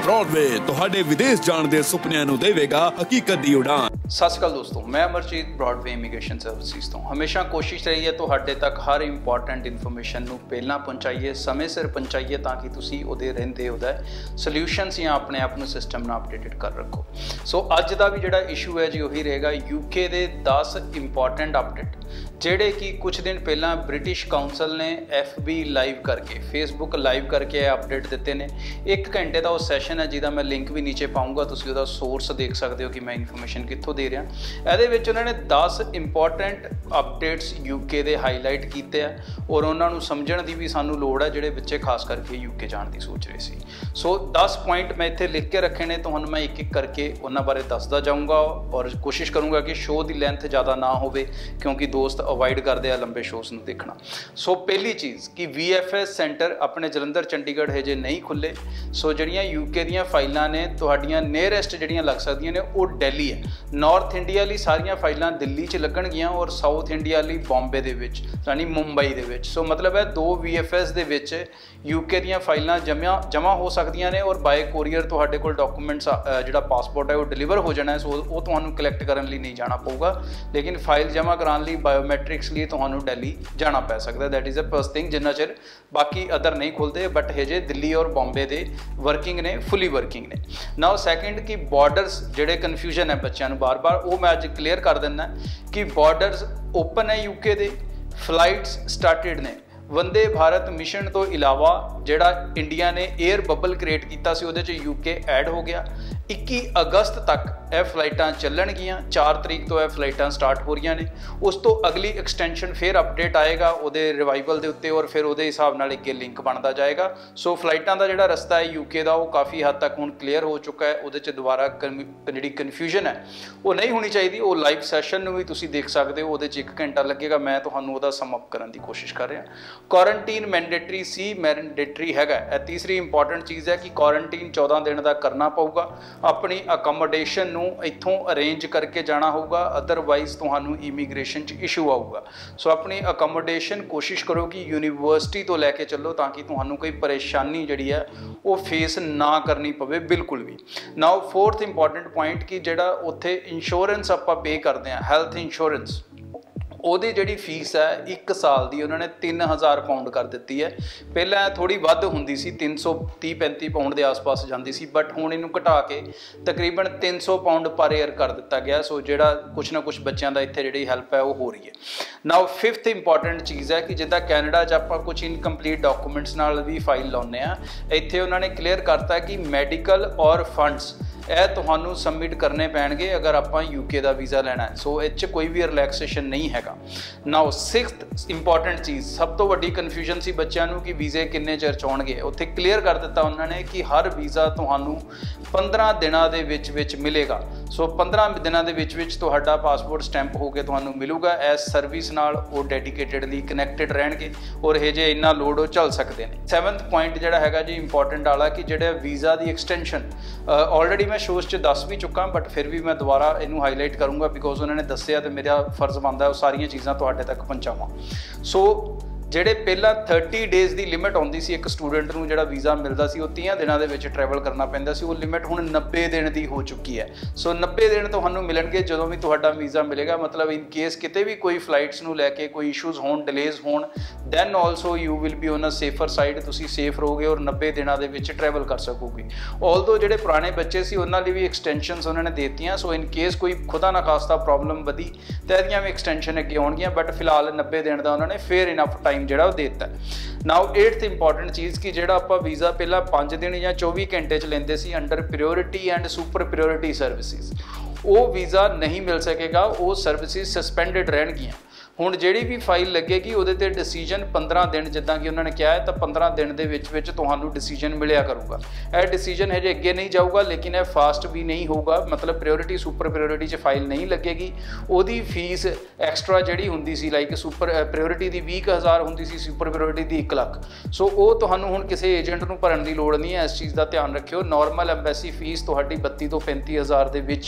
Broadway तुहाडे विदेश जाण दे सुपनिਆਂ ਨੂੰ देवेगा हकीकत दी उड़ान। सत श्री अकाल दोस्तों, मैं अमरजीत ब्रॉडवे इमीग्रेशन सर्विसेज तो हमेशा कोशिश रही है तुहाडे तक हर इंपॉर्टेंट इन्फॉर्मेशन नूं पहलां पहुँचाइए, समय सिर पहुँचाइए ताकि तुसीं उहदे रहिंदे उहदा सल्यूशनस या अपने आप नूं सिस्टम नाल अपडेटेड कर रखो। सो अज दा भी जिहड़ा इशू है जी उही रहेगा यूके दे 10 इंपॉर्टेंट अपडेट ਜਿਹੜੇ कि कुछ दिन पहला ब्रिटिश काउंसल ने FB लाइव करके फेसबुक लाइव करके अपडेट दिते ने। 1 घंटे का वो सैशन है जिसका मैं लिंक भी नीचे पाऊँगा, तुसीं उहदा सोर्स देख सकते हो कि मैं इन्फॉर्मेशन कित्थों दे रहा। ਇਹਦੇ ਵਿੱਚ उन्होंने 10 इंपॉर्टेंट अपडेट्स यूके ਦੇ हाईलाइट ਕੀਤੇ ਆ और उन्होंने समझण ਦੀ भी सानू लोड़ है ਜਿਹੜੇ ਬੱਚੇ खास करके यूके जाण ਦੀ सोच रहे सी। सो 10 पॉइंट मैं इत्थे लिख के रखे ने, तुहानूं मैं एक एक करके उन्हां बारे दसदा जाऊँगा और कोशिश करूँगा कि शो की लेंथ ज़्यादा ना होवे क्योंकि दोस्त अवॉइड करते हैं लंबे शोज़ में देखना। सो पहली चीज़ कि VFS सेंटर अपने जलंधर चंडीगढ़ हजे नहीं खुले। सो जड़ियाँ यूके दियाँ फाइलां ने तुहाड़ियां नियरेस्ट जड़ियाँ लग सकदियां ने वो दिल्ली है। नॉर्थ इंडिया ली सारियां फाइलां दिल्ली च लगणगियां और साउथ इंडिया ली बॉम्बे दे विच यानी मुंबई दे विच। सो मतलब है 2 VFS दे विच यूके दियां फाइलां जमा हो सकदियां ने और बाय कोरीयर तुहाडे कोल डॉक्यूमेंट्स जिहड़ा पासपोर्ट है वो डिलीवर हो जाना है। सो वो तुहानूं कलैक्ट करन लई नहीं जाना पऊगा, लेकिन फाइल जमा कराउण लई बायोमैट्रिक्स लिए तुहानूं दिल्ली जाना पै सकदा। That is a first thing, जिन्ना चिर बाकी अदर नहीं खुलते बट हजे दिल्ली और बॉम्बे दे वर्किंग ने, फुली वर्किंग ने। नाउ सैकेंड कि बॉर्डर्स जिहड़े कन्फ्यूजन है बच्चों नूं बार बार वो मैं अज क्लीयर कर दिना कि बॉर्डर्स ओपन है यूके दे, फ्लाइट्स स्टार्टेड ने। वंदे भारत मिशन तो इलावा जिहड़ा इंडिया ने एयर बबल क्रिएट किया सी उहदे च यूके ऐड हो गया। 21 अगस्त तक यह फ्लाइटां चलणगियां, 4 तरीक तो यह फ्लाइटां स्टार्ट हो रही ने। उस तो अगली एक्सटेंशन फिर अपडेट आएगा उहदे रिवाइवल के उत्ते और फिर उहदे हिसाब नाल अगे लिंक बनता जाएगा। सो फ्लाइटां दा जिहड़ा रस्ता है यूके का वो काफ़ी हद तक हुण क्लीयर हो चुका है। उहदे च दोबारा जिहड़ी कन्फ्यूजन है वो नहीं होनी चाहिए। वो लाइव सैशन नूं भी तुसीं देख सकते हो, उहदे च 1 घंटा लगेगा। मैं तुहानूं उहदा सम अप करन दी कोशिश कर रहा। क्वारंटीन मैंडेटरी सी, मैंडेटरी हैगा। तीसरी इंपॉर्टेंट चीज़ है कि क्वारंटीन 14 दिन का करना पऊगा। अपनी अकोमोडेशन नूं इत्थों अरेंज करके जाना होगा, अदरवाइज तुहानूं इमीग्रेशन च इशू आऊगा। सो अपनी अकोमोडेशन कोशिश करो कि यूनीवर्सिटी तो लैके चलो ताकि तुहानूं कोई परेशानी जिहड़ी है वो फेस ना करनी पवे बिल्कुल भी। नाउ फोर्थ इंपॉर्टेंट पॉइंट कि जिहड़ा उत्थे इंश्योरेंस आपां पे करते हैं, हैल्थ इंश्योरेंस, ਉਹਦੀ ਜਿਹੜੀ फीस है 1 साल की उन्होंने 3000 पाउंड कर दी है। पहला थोड़ी वध होंदी सी, 330-35 पाउंड के आस पास जाती सी, बट हुण इनू घटा के तकरीबन 300 पाउंड पर ईयर कर दिता गया। सो जिहड़ा कुछ ना कुछ बच्चों का इत्थे जिहड़ी हैल्प है वो हो रही है। नाउ फिफ्थ इंपॉर्टेंट चीज़ है कि जिद्दां कैनेडा च आपां कुछ इनकंप्लीट डॉक्यूमेंट्स नाल भी फाइल लाउने आ, इत्थे उन्होंने क्लीयर करता कि मैडिकल और फंड्स यह तुहानूं सबमिट करने पैणगे अगर आपां यूके का वीज़ा लेना है। सो इस कोई भी रिलैक्सेशन नहीं हैगा। नाउ सिक्स्थ इंपॉर्टेंट चीज़, सब तो वड्डी कन्फ्यूजन सी बच्चों को कि वीज़े किन्ने चिर च आउणगे, उत्थे क्लीयर कर दिता उन्होंने कि हर वीज़ा तुहानूं 15 दिनों के विच मिलेगा। सो 15 दिनों के विच तुहाडा पासपोर्ट स्टैंप होकर तुहानूं मिलूगा। एज सर्विस नाल वो डेडिकेटेडली कनैक्टेड रहणगे और ये जे इन्ना लोड वो चल सकते हैं। 7th पॉइंट जिहड़ा हैगा जी इंपॉर्टेंट वाला कि जिहड़े वीज़ा की एक्सटेंशन ऑलरेडी मैं शोज़ च दस भी चुका, बट फिर भी मैं दोबारा इनू हाईलाइट करूँगा बिकॉज उन्होंने दसिया तो मेरा फर्ज बनता है वो सारिया चीज़ां तुहाडे तक पहुँचावां। सो ਜਿਹੜੇ ਪਹਿਲਾਂ 30 डेज़ की लिमिट आउंदी सी एक स्टूडेंट ਨੂੰ ਜਿਹੜਾ ਵੀਜ਼ਾ ਮਿਲਦਾ ਸੀ ਉਹ 30 ਦਿਨਾਂ ਦੇ ਵਿੱਚ ट्रैवल करना ਪੈਂਦਾ ਸੀ, ਉਹ लिमिट ਹੁਣ 90 दिन की हो चुकी है। सो 90 दिन ਤੁਹਾਨੂੰ ਮਿਲਣਗੇ ਜਦੋਂ ਵੀ ਤੁਹਾਡਾ ਵੀਜ਼ਾ ਮਿਲੇਗਾ। मतलब इन केस किते भी कोई फ्लाइट्स ਨੂੰ ਲੈ ਕੇ ਕੋਈ ਇਸ਼ੂਜ਼ ਹੋਣ, ਡਿਲੇਜ਼ ਹੋਣ, then also you will be on a safer side, ਤੁਸੀਂ ਸੇਫ ਰਹੋਗੇ और 90 ਦਿਨਾਂ ਦੇ ਵਿੱਚ ट्रैवल कर ਸਕੋਗੇ। ऑल्दो ਜਿਹੜੇ ਪੁਰਾਣੇ ਬੱਚੇ ਸੀ ਉਹਨਾਂ ਲਈ ਵੀ ਐਕਸਟੈਂਸ਼ਨਸ ਉਹਨਾਂ ਨੇ ਦੇਤੀਆਂ। ਸੋ इन केस कोई खुदा ना खास्ता प्रॉब्लम ਵਧੀ ਤਾਂ ਇਹਦੀਆਂ ਵੀ ਐਕਸਟੈਂਸ਼ਨ ਅੱਗੇ ਆਉਣਗੀਆਂ, बट फिलहाल 90 दिन ਦਾ ਉਹਨਾਂ ਨੇ फेयर इनफ टाइम ਜਿਹੜਾ ਉਹ ਦੇ ਦਿੱਤਾ। नाउ 8th इंपॉर्टेंट चीज़ कि जिहड़ा आपां वीज़ा पहला 5 दिन या 24 घंटे च लेंदे सी under priority and super priority services, वो वीज़ा नहीं मिल सकेगा, वो सर्विसिज सस्पेंडिड रहणगियां। ਹੁਣ ਜਿਹੜੀ भी फाइल लगेगी ਉਹਦੇ ਤੇ डिसीजन 15 दिन ਜਿੱਦਾਂ ਕਿ ਉਹਨਾਂ ਨੇ ਕਿਹਾ ਹੈ ਤਾਂ 15 दिन ਦੇ ਵਿੱਚ ਤੁਹਾਨੂੰ डिसीजन मिलिया करूगा। यह डिसीजन है जो अगे नहीं जाऊगा, लेकिन यह फास्ट भी नहीं होगा। मतलब प्रियोरिटी सुपर प्रियोरिटी च फाइल नहीं लगेगी, ਉਹਦੀ फीस एक्सट्रा ਜਿਹੜੀ ਹੁੰਦੀ ਸੀ लाइक सुपर प्रियोरिटी ਦੀ 20,000 ਹੁੰਦੀ ਸੀ, सुपर प्रियोरिटी ਦੀ 1 ਲੱਖ। सो ਉਹ ਤੁਹਾਨੂੰ ਹੁਣ ਕਿਸੇ ਏਜੰਟ ਨੂੰ ਭਰਨ ਦੀ ਲੋੜ ਨਹੀਂ ਹੈ। ਇਸ ਚੀਜ਼ ਦਾ ਧਿਆਨ ਰੱਖਿਓ। ਨੋਰਮਲ ਐਮਬੈਸੀ ਫੀਸ ਤੁਹਾਡੀ 32 ਤੋਂ 35,000 ਦੇ ਵਿੱਚ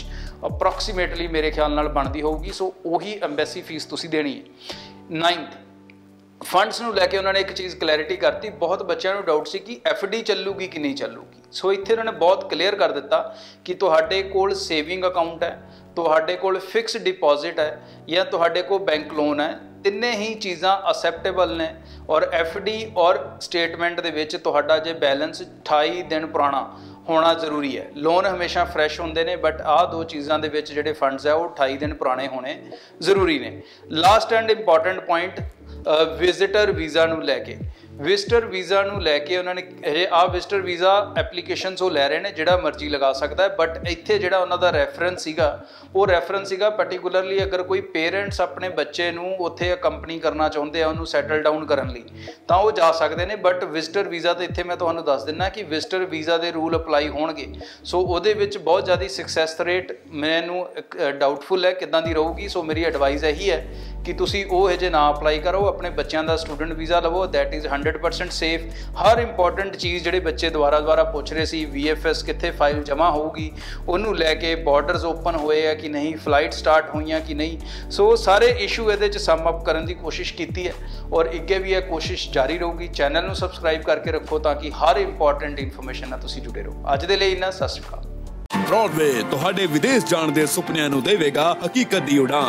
ਅਪਰੋਕਸੀਮੇਟਲੀ ਮੇਰੇ ਖਿਆਲ ਨਾਲ ਬਣਦੀ ਹੋਊਗੀ। ਸੋ ਉਹੀ ਐਮਬੈਸੀ ਫੀਸ ਤੁਸੀਂ ਦੇਣੀ ਹੈ। 9th फंड्स ਨੂੰ ਲੈ ਕੇ ਉਹਨਾਂ ਨੇ ਇੱਕ ਚੀਜ਼ ਕਲੈਰਿਟੀ ਕਰਤੀ। ਬਹੁਤ ਬੱਚਿਆਂ ਨੂੰ ਡਾਊਟ ਸੀ ਕਿ ਐਫਡੀ ਚੱਲੂਗੀ ਕਿ ਨਹੀਂ ਚੱਲੂਗੀ। ਸੋ ਇੱਥੇ ਉਹਨਾਂ ਨੇ ਬਹੁਤ ਕਲੀਅਰ ਕਰ ਦਿੱਤਾ ਕਿ ਤੁਹਾਡੇ ਕੋਲ ਸੇਵਿੰਗ ਅਕਾਊਂਟ ਹੈ, ਤੁਹਾਡੇ ਕੋਲ ਫਿਕਸ ਡਿਪੋਜ਼ਿਟ ਹੈ ਜਾਂ ਤੁਹਾਡੇ ਕੋਲ ਬੈਂਕ ਲੋਨ ਹੈ, ਤਿੰਨੇ ਹੀ ਚੀਜ਼ਾਂ ਅਸੈਪਟੇਬਲ ਨੇ। ਔਰ ਐਫਡੀ ਔਰ ਸਟੇਟਮੈਂਟ ਦੇ ਵਿੱਚ ਤੁਹਾਡਾ ਜੇ ਬੈਲੈਂਸ 28 ਦਿਨ ਪੁਰਾਣਾ ਹੋਣਾ ਜ਼ਰੂਰੀ ਹੈ। ਲੋਨ ਹਮੇਸ਼ਾ ਫਰੈਸ਼ ਹੁੰਦੇ ਨੇ, ਬਟ ਆਹ ਦੋ ਚੀਜ਼ਾਂ ਦੇ ਵਿੱਚ ਜਿਹੜੇ ਫੰਡਸ ਹੈ ਉਹ 28 ਦਿਨ ਪੁਰਾਣੇ ਹੋਣੇ ਜ਼ਰੂਰੀ ਨੇ। Last and important point visitor visa ਨੂੰ ਲੈ ਕੇ। ਵਿਜ਼ਿਟਰ ਵੀਜ਼ਾ ਨੂੰ ਲੈ ਕੇ ਉਹਨਾਂ ਨੇ ਵਿਜ਼ਿਟਰ ਵੀਜ਼ਾ ਐਪਲੀਕੇਸ਼ਨਸ ਉਹ ਲੈ ਰਹੇ ਨੇ, ਜਿਹੜਾ ਮਰਜ਼ੀ ਲਗਾ ਸਕਦਾ ਹੈ। ਬਟ ਇੱਥੇ ਜਿਹੜਾ ਉਹਨਾਂ ਦਾ ਰੈਫਰੈਂਸ ਸੀਗਾ ਉਹ ਰੈਫਰੈਂਸ ਸੀਗਾ ਪਾਰਟੀਕੂਲਰਲੀ ਅਗਰ ਕੋਈ ਪੇਰੈਂਟਸ ਆਪਣੇ ਬੱਚੇ ਨੂੰ ਉੱਥੇ ਅਕੰਪਨੀ ਕਰਨਾ ਚਾਹੁੰਦੇ ਆ ਉਹਨੂੰ ਸੈਟਲ ਡਾਊਨ ਕਰਨ ਲਈ ਤਾਂ ਉਹ ਜਾ ਸਕਦੇ ਨੇ। ਬਟ ਵਿਜ਼ਿਟਰ ਵੀਜ਼ਾ ਤਾਂ ਇੱਥੇ ਮੈਂ ਤੁਹਾਨੂੰ ਦੱਸ ਦਿੰਦਾ ਕਿ ਵਿਜ਼ਿਟਰ ਵੀਜ਼ਾ ਦੇ ਰੂਲ ਅਪਲਾਈ ਹੋਣਗੇ। ਸੋ ਉਹਦੇ ਵਿੱਚ ਬਹੁਤ ਜ਼ਿਆਦਾ ਸਕਸੈਸ ਰੇਟ ਮੈਨੂੰ ਡਾਊਟਫੁਲ ਹੈ ਕਿੱਦਾਂ ਦੀ ਰਹੂਗੀ। ਸੋ ਮੇਰੀ ਐਡਵਾਈਸ ਇਹੀ ਹੈ ਕਿ ਤੁਸੀਂ ਉਹ ਜੇ ਨਾ ਅਪਲਾਈ ਕਰੋ, ਆਪਣੇ ਬੱਚਿਆਂ ਦਾ ਸਟੂਡੈਂਟ ਵੀਜ਼ਾ ਲਵੋ। That is 100% safe. ਹਰ ਇੰਪੋਰਟੈਂਟ ਚੀਜ਼ ਜਿਹੜੇ ਬੱਚੇ ਦੁਬਾਰਾ ਪੁੱਛ ਰਹੇ ਸੀ, VFS ਕਿੱਥੇ ਫਾਈਲ ਜਮ੍ਹਾਂ ਹੋਊਗੀ, ਉਹਨੂੰ ਲੈ ਕੇ ਬਾਰਡਰਸ ਓਪਨ ਹੋਏ ਆ ਕਿ ਨਹੀਂ, ਫਲਾਈਟ ਸਟਾਰਟ ਹੋਈਆਂ ਕਿ ਨਹੀਂ। ਸੋ ਸਾਰੇ ਇਸ਼ੂ ਇਹਦੇ 'ਚ ਸਮ ਅਪ ਕਰਨ ਦੀ ਕੋਸ਼ਿਸ਼ ਕੀਤੀ ਹੈ ਔਰ ਅੱਗੇ ਵੀ ਇਹ ਕੋਸ਼ਿਸ਼ ਜਾਰੀ ਰਹੂਗੀ। ਚੈਨਲ ਨੂੰ ਸਬਸਕ੍ਰਾਈਬ ਕਰਕੇ ਰੱਖੋ ਤਾਂ ਕਿ ਹਰ ਇੰਪੋਰਟੈਂਟ ਇਨਫੋਰਮੇਸ਼ਨ ਨਾਲ ਤੁਸੀਂ ਜੁੜੇ ਰਹੋ। ਅੱਜ ਦੇ ਲਈ ਇੰਨਾ। ਸਤਿ ਸ਼੍ਰੀ ਅਕਾਲ। ਬ੍ਰੌਡਵੇ ਤੁਹਾਡੇ ਵਿਦੇਸ਼ ਜਾਣ ਦੇ ਸੁਪਨਿਆਂ ਨੂੰ ਦੇਵੇਗਾ ਹਕੀਕਤ ਦੀ ਉਡਾਨ।